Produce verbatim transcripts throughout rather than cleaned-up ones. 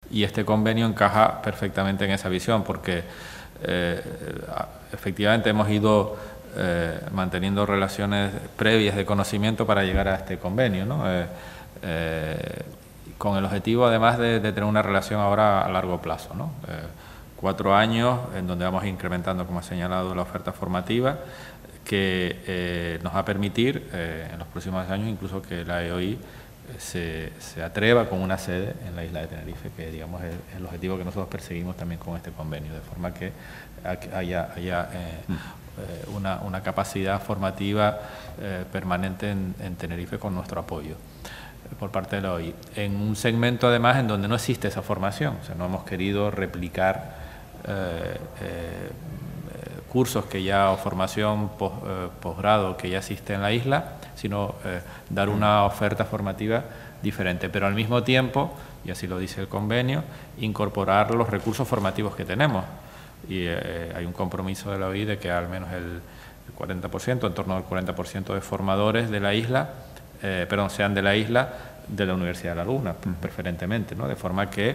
y este convenio encaja perfectamente en esa visión, porque eh, efectivamente hemos ido eh, manteniendo relaciones previas de conocimiento para llegar a este convenio, ¿no? Eh, eh, con el objetivo además de, de tener una relación ahora a largo plazo, ¿no? Eh, cuatro años en donde vamos incrementando, como ha señalado, la oferta formativa, que eh, nos va a permitir eh, en los próximos años incluso que la E O I se, se atreva con una sede en la isla de Tenerife, que digamos es el objetivo que nosotros perseguimos también con este convenio, de forma que haya, haya eh, mm. una, una capacidad formativa eh, permanente en, en Tenerife con nuestro apoyo por parte de la O I. En un segmento además en donde no existe esa formación, o sea, no hemos querido replicar eh, eh, cursos que ya o formación post, eh, posgrado que ya existe en la isla, sino eh, dar una oferta formativa diferente, pero al mismo tiempo, y así lo dice el convenio, incorporar los recursos formativos que tenemos. Y eh, hay un compromiso de la O I de que al menos el cuarenta por ciento, en torno al cuarenta por ciento de formadores de la isla, eh, perdón, sean de la isla, de la Universidad de La Laguna, preferentemente, ¿no? De forma que eh,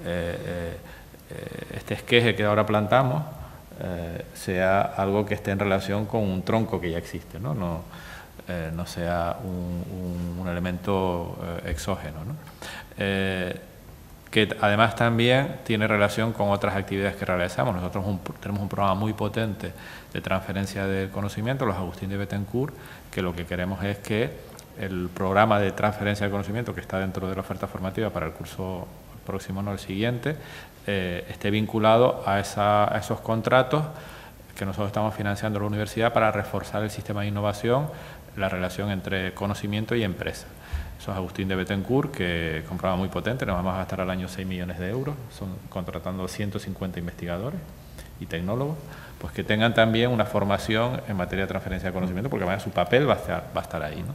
eh, este esqueje que ahora plantamos Eh, sea algo que esté en relación con un tronco que ya existe, no, no, eh, no sea un, un, un elemento eh, exógeno, ¿no? Eh, que además también tiene relación con otras actividades que realizamos. Nosotros un, tenemos un programa muy potente de transferencia del conocimiento, los Agustín de Bettencourt, que lo que queremos es que el programa de transferencia del conocimiento que está dentro de la oferta formativa para el curso próximo, no el siguiente, eh, esté vinculado a, esa, a esos contratos que nosotros estamos financiando en la universidad para reforzar el sistema de innovación, la relación entre conocimiento y empresa. Eso es Agustín de Bettencourt, que es un programa muy potente, nos vamos a gastar al año seis millones de euros, son contratando ciento cincuenta investigadores y tecnólogos, pues que tengan también una formación en materia de transferencia de conocimiento, porque además su papel va a estar, va a estar ahí, ¿no?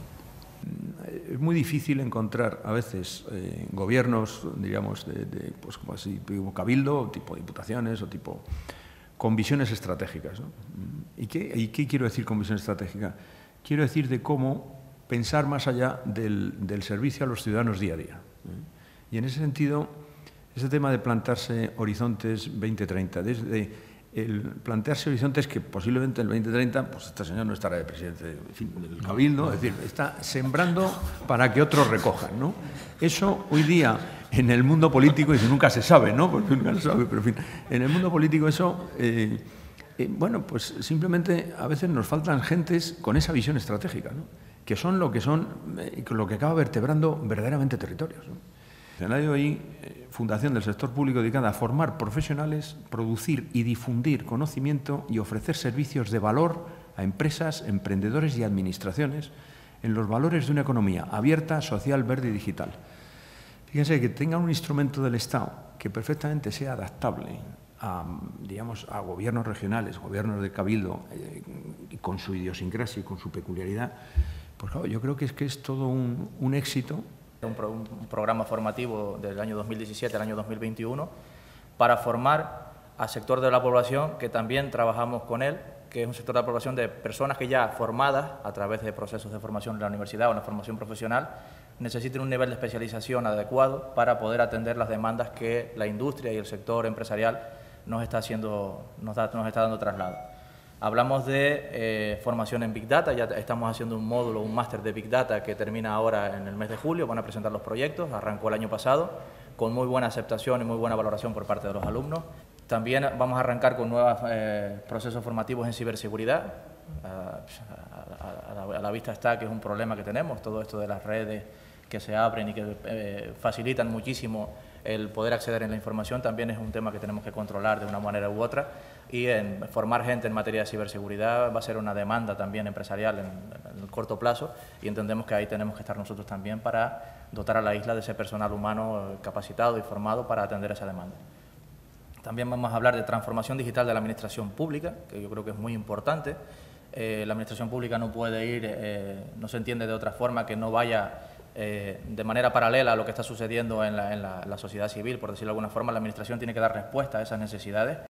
Es muy difícil encontrar a veces eh, gobiernos, diríamos, de, de, pues como así, tipo cabildo, tipo diputaciones o tipo con visiones estratégicas, ¿no? ¿Y qué, ¿Y qué quiero decir con visión estratégica? Quiero decir de cómo pensar más allá del, del servicio a los ciudadanos día a día, ¿eh? Y en ese sentido, ese tema de plantarse horizontes veinte treinta, desde el plantearse horizontes que posiblemente en el veinte treinta, pues este señor no estará de presidente en fin, del Cabildo, es decir, está sembrando para que otros recojan, ¿no? Eso hoy día en el mundo político, y nunca se sabe, ¿no? Porque nunca se sabe, pero en fin, en el mundo político eso, eh, eh, bueno, pues simplemente a veces nos faltan gentes con esa visión estratégica, ¿no? Que son lo que son, eh, lo que acaba vertebrando verdaderamente territorios, ¿no? En la E O I, eh, Fundación del Sector Público dedicada a formar profesionales, producir y difundir conocimiento y ofrecer servicios de valor a empresas, emprendedores y administraciones en los valores de una economía abierta, social, verde y digital. Fíjense que tengan un instrumento del Estado que perfectamente sea adaptable a, digamos, a gobiernos regionales, gobiernos de cabildo, eh, con su idiosincrasia y con su peculiaridad. Pues claro, yo creo que es que es todo un, un éxito. Un, pro, un programa formativo del año dos mil diecisiete al año dos mil veintiuno para formar al sector de la población que también trabajamos con él, que es un sector de la población de personas que ya formadas a través de procesos de formación en la universidad o en la formación profesional necesiten un nivel de especialización adecuado para poder atender las demandas que la industria y el sector empresarial nos está, haciendo, nos da, nos está dando traslado. Hablamos de eh, formación en Big Data, ya estamos haciendo un módulo, un máster de Big Data que termina ahora en el mes de julio, van a presentar los proyectos, arrancó el año pasado, con muy buena aceptación y muy buena valoración por parte de los alumnos. También vamos a arrancar con nuevos eh, procesos formativos en ciberseguridad. A, a, a, la, a la vista está que es un problema que tenemos, todo esto de las redes que se abren y que eh, facilitan muchísimo el poder acceder a la información, también es un tema que tenemos que controlar de una manera u otra, y en formar gente en materia de ciberseguridad va a ser una demanda también empresarial en, en el corto plazo, y entendemos que ahí tenemos que estar nosotros también para dotar a la isla de ese personal humano capacitado y formado para atender esa demanda. También vamos a hablar de transformación digital de la administración pública, que yo creo que es muy importante. Eh, la administración pública no puede ir, eh, no se entiende de otra forma que no vaya Eh, de manera paralela a lo que está sucediendo en la, en, la, en la sociedad civil, por decirlo de alguna forma. La administración tiene que dar respuesta a esas necesidades.